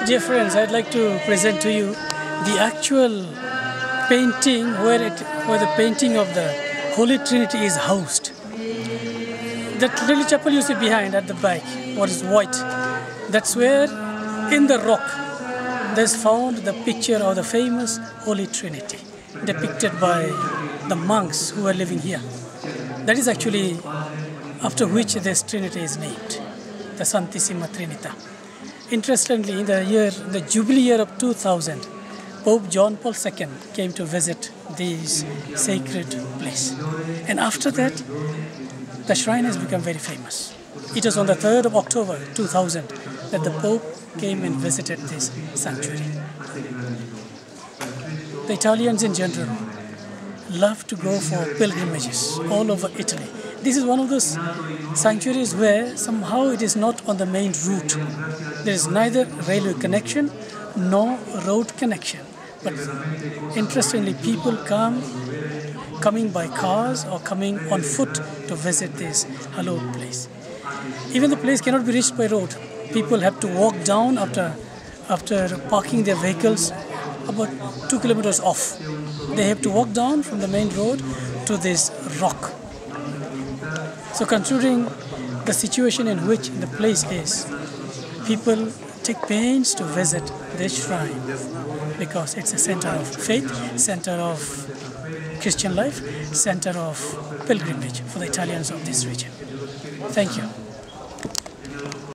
Dear friends, I'd like to present to you the actual painting where the painting of the Holy Trinity is housed. That little chapel you see behind at the back, what is white, that's where in the rock there's found the picture of the famous Holy Trinity depicted by the monks who are living here. That is actually after which this Trinity is named, the Santissima Trinita. Interestingly, in the Jubilee year of 2000, Pope John Paul II came to visit this sacred place. And after that, the shrine has become very famous. It was on the 3rd of October 2000 that the Pope came and visited this sanctuary. The Italians in general love to go for pilgrimages all over Italy. This is one of those sanctuaries where somehow it is not on the main route. There is neither railway connection nor road connection. But interestingly, people coming by cars or coming on foot to visit this hallowed place. Even the place cannot be reached by road. People have to walk down after parking their vehicles about 2 kilometers off. They have to walk down from the main road to this rock. So considering the situation in which the place is, people take pains to visit this shrine because it's a center of faith, center of Christian life, center of pilgrimage for the Italians of this region. Thank you.